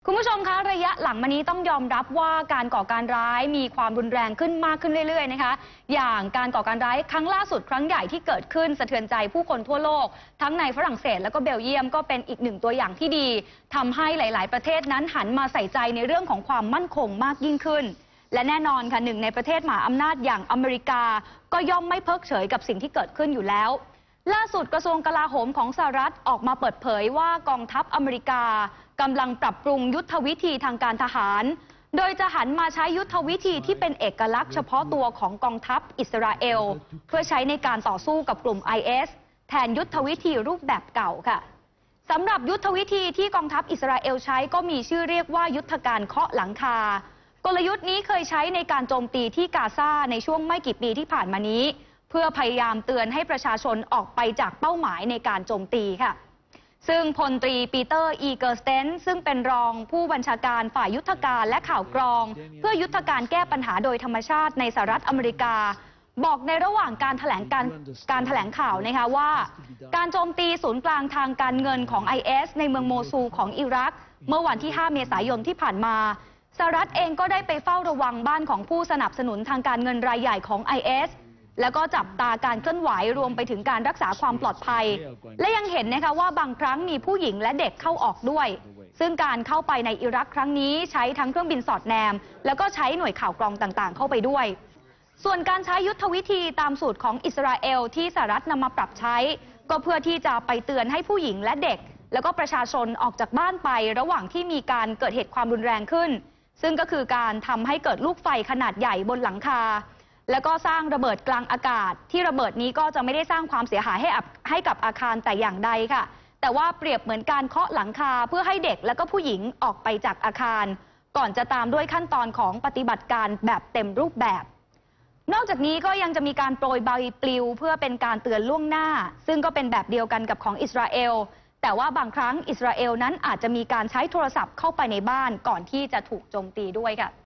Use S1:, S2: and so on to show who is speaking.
S1: คุณผู้ชมคะระยะหลังมานี้ต้องยอมรับว่าการก่อการร้ายมีความรุนแรงขึ้นมากขึ้นเรื่อยๆนะคะอย่างการก่อการร้ายครั้งล่าสุดครั้งใหญ่ที่เกิดขึ้นสะเทือนใจผู้คนทั่วโลกทั้งในฝรั่งเศสและก็เบลเยียมก็เป็นอีกหนึ่งตัวอย่างที่ดีทำให้หลายๆประเทศนั้นหันมาใส่ใจในเรื่องของความมั่นคงมากยิ่งขึ้นและแน่นอนค่ะหนึ่งในประเทศมหาอำนาจอย่างอเมริกาก็ย่อมไม่เพิกเฉยกับสิ่งที่เกิดขึ้นอยู่แล้วล่าสุดกระทรวงกลาโหมของสหรัฐออกมาเปิดเผยว่ากองทัพอเมริกากำลังปรับปรุงยุทธวิธีทางการทหารโดยจะหันมาใช้ยุทธวิธีที่เป็นเอกลักษณ์เฉพาะตัวของกองทัพอิสราเอลเพื่อใช้ในการต่อสู้กับกลุ่ม IS แทนยุทธวิธีรูปแบบเก่าค่ะสำหรับยุทธวิธีที่กองทัพอิสราเอลใช้ก็มีชื่อเรียกว่ายุทธการเคาะหลังคากลยุทธ์นี้เคยใช้ในการโจมตีที่กาซาในช่วงไม่กี่ปีที่ผ่านมานี้เพื่อพยายามเตือนให้ประชาชนออกไปจากเป้าหมายในการโจมตีค่ะซึ่งพลตรีปีเตอร์อีเกอร์สเตนซึ่งเป็นรองผู้บัญชาการฝ่ายยุทธการและข่าวกรองเพื่อยุทธการแก้ปัญหาโดยธรรมชาติในสหรัฐอเมริกาบอกในระหว่างการแถลงข่าวนะคะว่าการโจมตีศูนย์กลางทางการเงินของ IS ในเมืองโมซูลของอิรักเมื่อวันที่ 5 เมษายนที่ผ่านมาสหรัฐเองก็ได้ไปเฝ้าระวังบ้านของผู้สนับสนุนทางการเงินรายใหญ่ของ ISแล้วก็จับตาการเคลื่อนไหวรวมไปถึงการรักษาความปลอดภัยและยังเห็นนะคะว่าบางครั้งมีผู้หญิงและเด็กเข้าออกด้วยซึ่งการเข้าไปในอิรักครั้งนี้ใช้ทั้งเครื่องบินสอดแนมแล้วก็ใช้หน่วยข่าวกรองต่างๆเข้าไปด้วยส่วนการใช้ยุทธวิธีตามสูตรของอิสราเอลที่สหรัฐนำมาปรับใช้ก็เพื่อที่จะไปเตือนให้ผู้หญิงและเด็กแล้วก็ประชาชนออกจากบ้านไประหว่างที่มีการเกิดเหตุความรุนแรงขึ้นซึ่งก็คือการทำให้เกิดลูกไฟขนาดใหญ่บนหลังคาแล้วก็สร้างระเบิดกลางอากาศที่ระเบิดนี้ก็จะไม่ได้สร้างความเสียหายให้กับอาคารแต่อย่างใดค่ะแต่ว่าเปรียบเหมือนการเคาะหลังคาเพื่อให้เด็กและก็ผู้หญิงออกไปจากอาคารก่อนจะตามด้วยขั้นตอนของปฏิบัติการแบบเต็มรูปแบบนอกจากนี้ก็ยังจะมีการโปรยใบปลิวเพื่อเป็นการเตือนล่วงหน้าซึ่งก็เป็นแบบเดียวกันกับของอิสราเอลแต่ว่าบางครั้งอิสราเอลนั้นอาจจะมีการใช้โทรศัพท์เข้าไปในบ้านก่อนที่จะถูกโจมตีด้วยค่ะ